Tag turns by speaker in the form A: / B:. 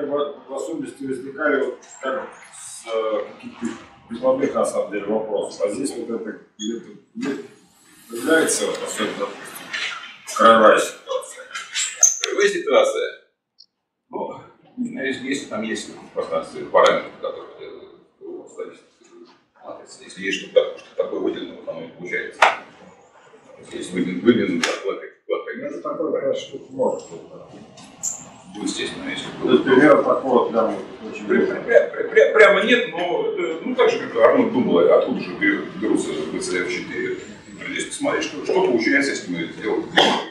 A: как бы в особенности возникали вот, как с каких-то прикладных на самом деле вопросов. А здесь вот это где-то появляется, особенно, допустим, краевая ситуация.
B: Краевая ситуация. Ну, если там есть в пространстве параметры, которые матрицы, если есть что-то такое выделено, вот оно и получается. Если выделено зарплатой,
A: это такое, что может быть.
B: ну, естественно, если
A: будет. Пример такого прямо очень
B: прямо нет, но ну, так же, как Арнольд думал, откуда же берутся БЦФ-4. Здесь посмотреть, что получается, если мы сделаем